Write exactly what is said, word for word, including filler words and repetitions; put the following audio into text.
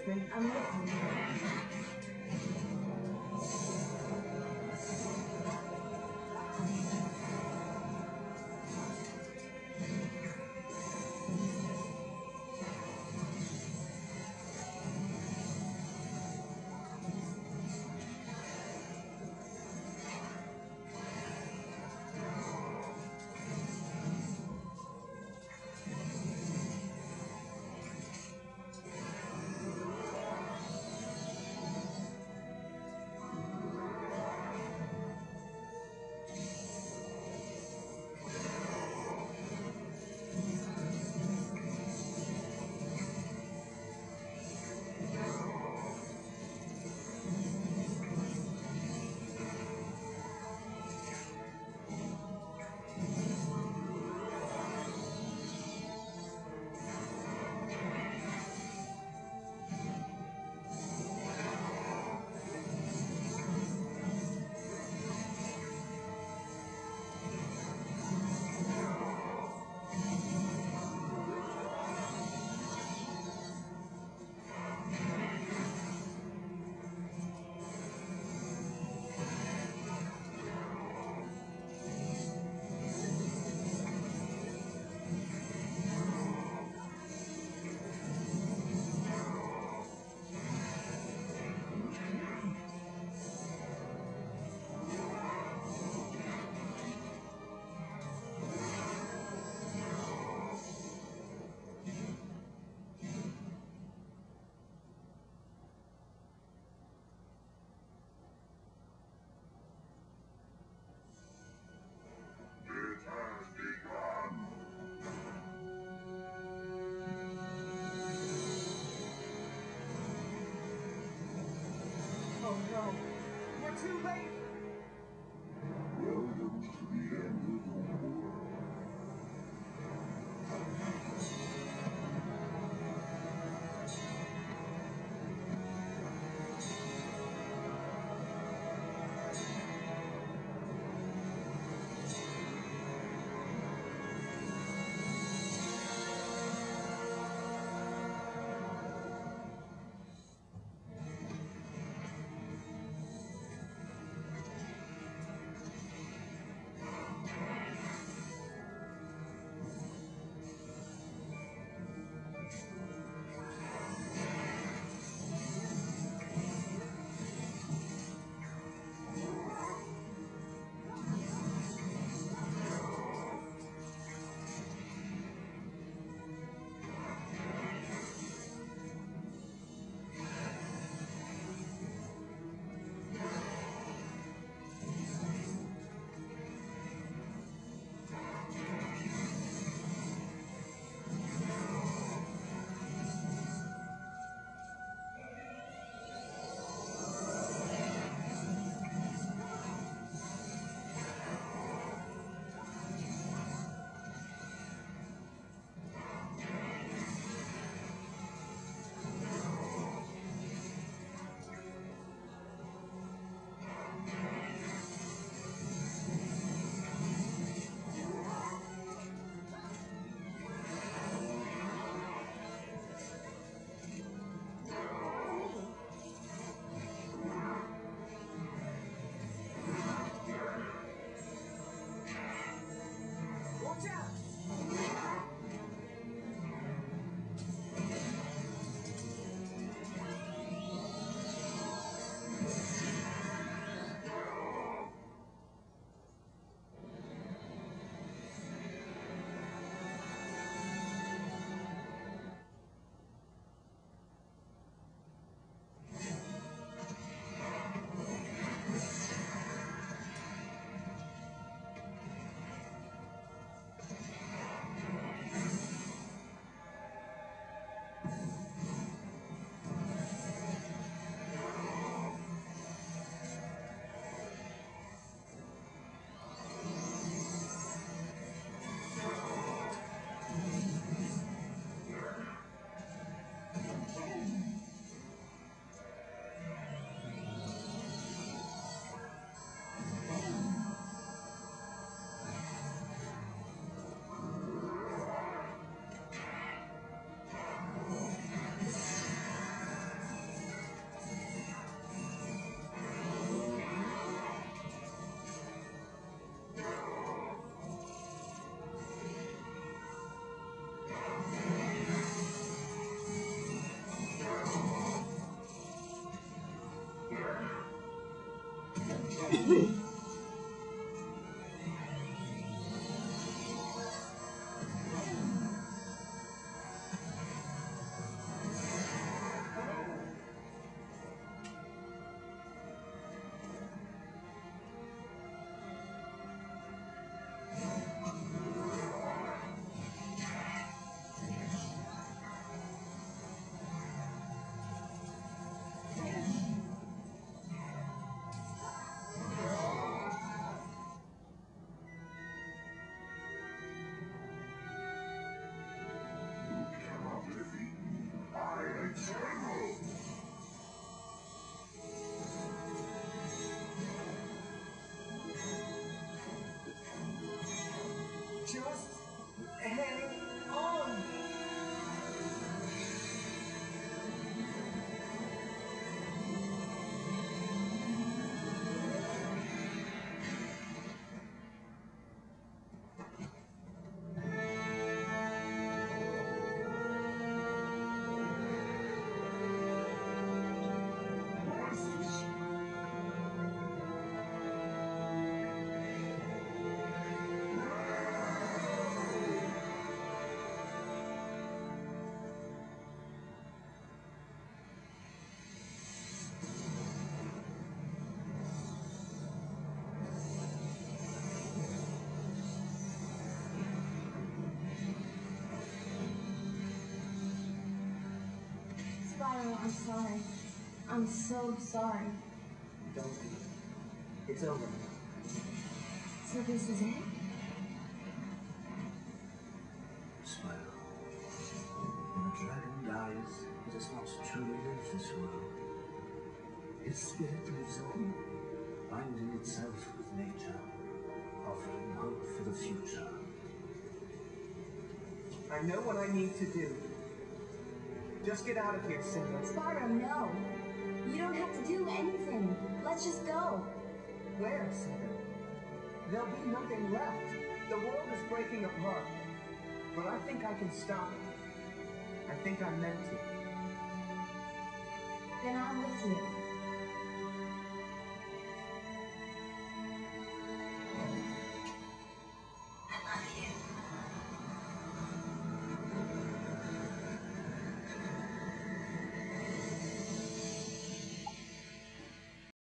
Listen, I'm listening. Oh no, we're too late! Welcome to the end of the world. Just hang on. Spyro, I'm sorry. I'm so sorry. Don't be. It's over. So this is it? Spyro, when a dragon dies, it does not truly live this world. Its spirit lives on, binding itself with nature, offering hope for the future. I know what I need to do. Just get out of here, Cinder. Spyro, no. You don't have to do anything. Let's just go. Where, Cinder? There'll be nothing left. The world is breaking apart. But I think I can stop it. I think I'm meant to. Then I'm with you.